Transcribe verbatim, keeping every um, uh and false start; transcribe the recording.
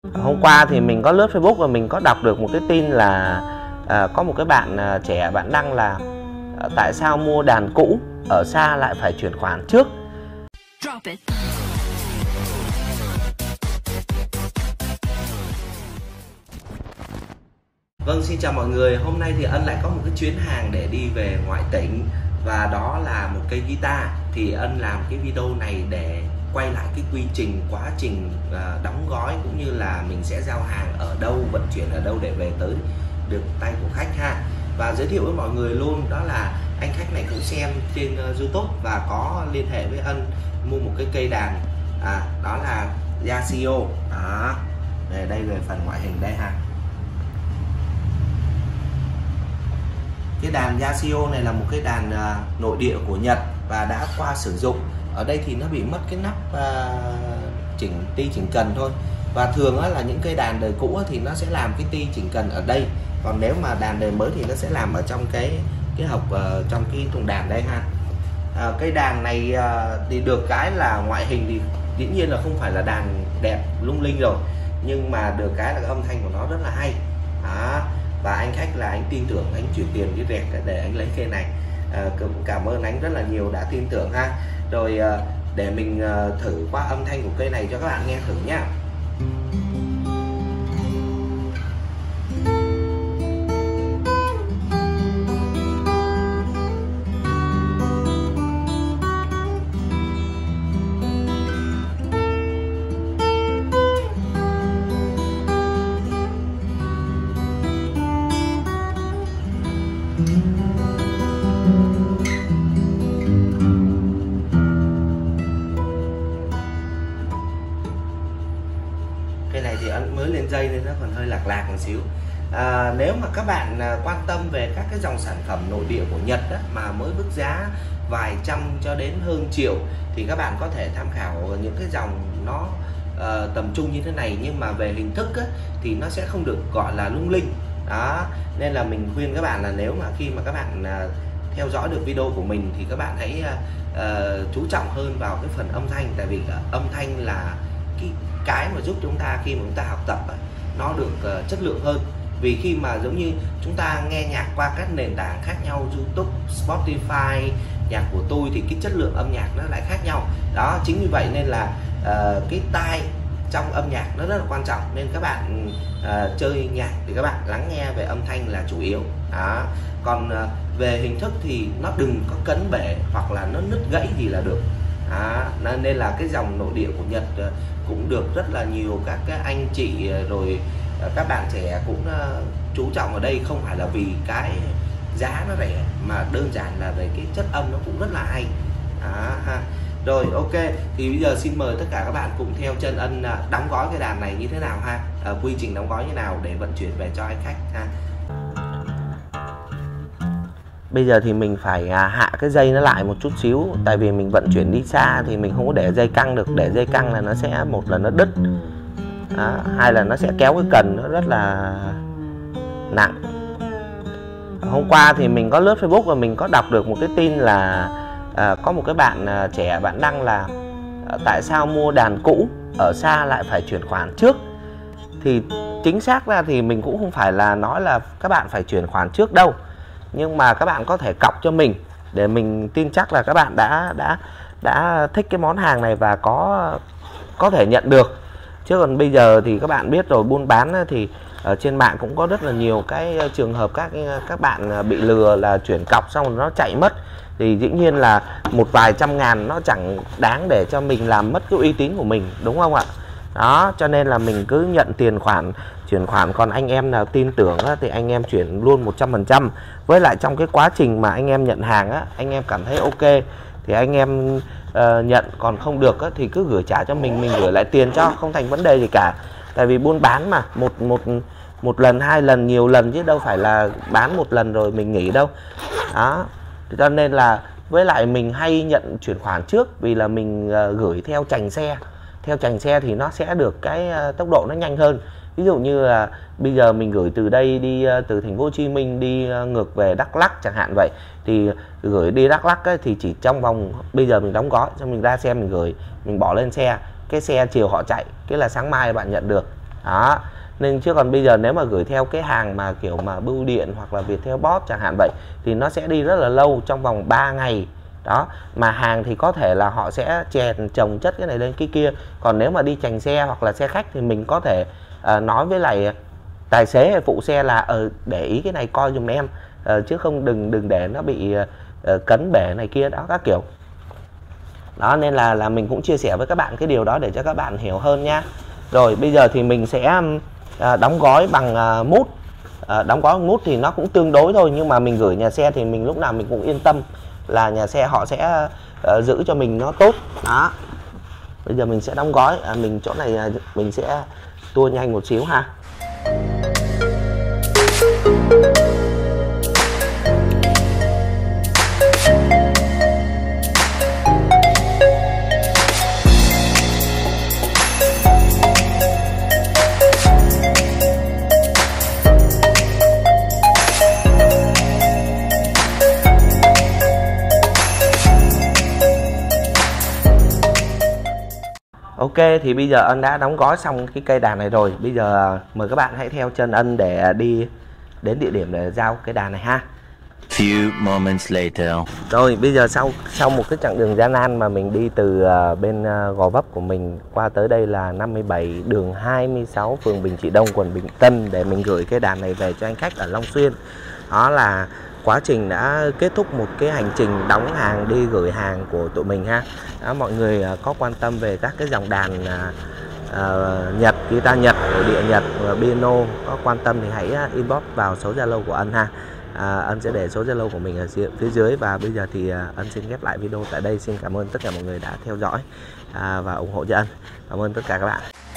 Hôm qua thì mình có lướt Facebook và mình có đọc được một cái tin là à, có một cái bạn à, trẻ bạn đăng là à, tại sao mua đàn cũ ở xa lại phải chuyển khoản trước. Vâng, xin chào mọi người. Hôm nay thì Ân lại có một cái chuyến hàng để đi về ngoại tỉnh, và đó là một cây guitar. Thì Ân làm cái video này để quay lại cái quy trình, quá trình uh, đóng gói, cũng như là mình sẽ giao hàng ở đâu, vận chuyển ở đâu để về tới được tay của khách ha. Và giới thiệu với mọi người luôn, đó là anh khách này cũng xem trên uh, YouTube và có liên hệ với Ân mua một cái cây đàn, à, đó là Yasio. Đó, đây, đây về phần ngoại hình đây ha. Cái đàn Yasio này là một cái đàn uh, nội địa của Nhật và đã qua sử dụng. Ở đây thì nó bị mất cái nắp uh, chỉnh ti chỉnh cần thôi. Và thường á, là những cây đàn đời cũ á, thì nó sẽ làm cái ti chỉnh cần ở đây. Còn nếu mà đàn đời mới thì nó sẽ làm ở trong cái cái hộc uh, trong cái thùng đàn đây ha. Uh, cây đàn này uh, thì được cái là ngoại hình thì dĩ nhiên là không phải là đàn đẹp lung linh rồi, nhưng mà được cái là cái âm thanh của nó rất là hay. Đó. Và anh khách là anh tin tưởng, anh chuyển tiền cái rẹt để anh lấy cây này. À, cảm ơn anh rất là nhiều đã tin tưởng ha. Rồi à, để mình à, thử qua âm thanh của cây này cho các bạn nghe thử nhá. Cây này thì anh mới lên dây nên nó còn hơi lạc lạc một xíu. À, nếu mà các bạn à, quan tâm về các cái dòng sản phẩm nội địa của Nhật đó, mà mới mức giá vài trăm cho đến hơn triệu, thì các bạn có thể tham khảo những cái dòng nó à, tầm trung như thế này, nhưng mà về hình thức á, thì nó sẽ không được gọi là lung linh. Đó, nên là mình khuyên các bạn là nếu mà khi mà các bạn à, theo dõi được video của mình thì các bạn hãy à, à, chú trọng hơn vào cái phần âm thanh, tại vì âm thanh là cái cái mà giúp chúng ta khi mà chúng ta học tập nó được uh, chất lượng hơn. Vì khi mà giống như chúng ta nghe nhạc qua các nền tảng khác nhau, YouTube, Spotify, nhạc của tôi, thì cái chất lượng âm nhạc nó lại khác nhau. Đó, chính vì vậy nên là uh, cái tai trong âm nhạc nó rất là quan trọng, nên các bạn uh, chơi nhạc thì các bạn lắng nghe về âm thanh là chủ yếu. Đó. Còn uh, về hình thức thì nó đừng có cấn bể hoặc là nó nứt gãy gì là được. À, nên là cái dòng nội địa của Nhật cũng được rất là nhiều các cái anh chị rồi các bạn trẻ cũng chú trọng ở đây, không phải là vì cái giá nó rẻ, mà đơn giản là về cái chất âm nó cũng rất là hay. À, ha. Rồi ok, thì bây giờ xin mời tất cả các bạn cùng theo chân Ân đóng gói cái đàn này như thế nào ha, à, quy trình đóng gói như nào để vận chuyển về cho anh khách ha. Bây giờ thì mình phải hạ cái dây nó lại một chút xíu, tại vì mình vận chuyển đi xa thì mình không có để dây căng được. Để dây căng là nó sẽ, một là nó đứt, à, hai là nó sẽ kéo cái cần nó rất là nặng. Hôm qua thì mình có lướt Facebook và mình có đọc được một cái tin là à, có một cái bạn à, trẻ bạn đăng là à, tại sao mua đàn cũ ở xa lại phải chuyển khoản trước. Thì chính xác ra thì mình cũng không phải là nói là các bạn phải chuyển khoản trước đâu, nhưng mà các bạn có thể cọc cho mình để mình tin chắc là các bạn đã đã đã thích cái món hàng này và có có thể nhận được. Chứ còn bây giờ thì các bạn biết rồi, buôn bán thì ở trên mạng cũng có rất là nhiều cái trường hợp các các bạn bị lừa là chuyển cọc xong rồi nó chạy mất, thì dĩ nhiên là một vài trăm ngàn nó chẳng đáng để cho mình làm mất cái uy tín của mình, đúng không ạ? Đó, cho nên là mình cứ nhận tiền khoản, chuyển khoản. Còn anh em nào tin tưởng á, thì anh em chuyển luôn một trăm phần trăm. Với lại trong cái quá trình mà anh em nhận hàng á, anh em cảm thấy ok thì anh em uh, nhận. Còn không được á, thì cứ gửi trả cho mình, mình gửi lại tiền cho, không thành vấn đề gì cả. Tại vì buôn bán mà, một một một lần, hai lần, nhiều lần, chứ đâu phải là bán một lần rồi mình nghỉ đâu. Đó, cho nên là với lại mình hay nhận chuyển khoản trước, vì là mình uh, gửi theo chành xe. Theo chành xe thì nó sẽ được cái tốc độ nó nhanh hơn. Ví dụ như là bây giờ mình gửi từ đây đi, từ thành phố Hồ Chí Minh đi ngược về Đắk Lắk chẳng hạn vậy, thì gửi đi Đắk Lắk ấy, thì chỉ trong vòng, bây giờ mình đóng gói cho mình ra xe, mình gửi, mình bỏ lên xe, cái xe chiều họ chạy, cái là sáng mai bạn nhận được. Đó, nên chứ còn bây giờ nếu mà gửi theo cái hàng mà kiểu mà bưu điện hoặc là Viettel Post chẳng hạn vậy thì nó sẽ đi rất là lâu, trong vòng ba ngày. Đó, mà hàng thì có thể là họ sẽ chèn chồng chất cái này lên cái kia. Còn nếu mà đi chành xe hoặc là xe khách thì mình có thể uh, nói với lại tài xế hay phụ xe là ờ uh, để ý cái này coi giùm em, uh, chứ không đừng đừng để nó bị uh, cấn bể này kia đó các kiểu. Đó, nên là là mình cũng chia sẻ với các bạn cái điều đó để cho các bạn hiểu hơn nha. Rồi bây giờ thì mình sẽ uh, đóng gói bằng uh, mút. Uh, đóng gói bằng mút thì nó cũng tương đối thôi, nhưng mà mình gửi nhà xe thì mình lúc nào mình cũng yên tâm là nhà xe họ sẽ uh, giữ cho mình nó tốt. Đó, bây giờ mình sẽ đóng gói. À, mình chỗ này uh, mình sẽ tua nhanh một xíu ha. Ok, thì bây giờ Ân đã đóng gói xong cái cây đàn này rồi. Bây giờ mời các bạn hãy theo chân Ân để đi đến địa điểm để giao cái đàn này ha. Few moments later. Rồi bây giờ sau sau một cái chặng đường gian nan mà mình đi từ uh, bên uh, Gò Vấp của mình qua tới đây là năm mươi bảy đường hai mươi sáu, phường Bình Trị Đông, quận Bình Tân để mình gửi cái đàn này về cho anh khách ở Long Xuyên. Đó là quá trình đã kết thúc một cái hành trình đóng hàng đi gửi hàng của tụi mình ha. Đó, mọi người uh, có quan tâm về các cái dòng đàn uh, uh, Nhật, guitar Nhật, nội địa Nhật, uh, piano có quan tâm thì hãy uh, inbox vào số Zalo của Ân ha. À, Ân sẽ để số Zalo của mình ở phía dưới. Và bây giờ thì uh, Ân xin ghép lại video tại đây. Xin cảm ơn tất cả mọi người đã theo dõi uh, và ủng hộ cho Ân. Cảm ơn tất cả các bạn.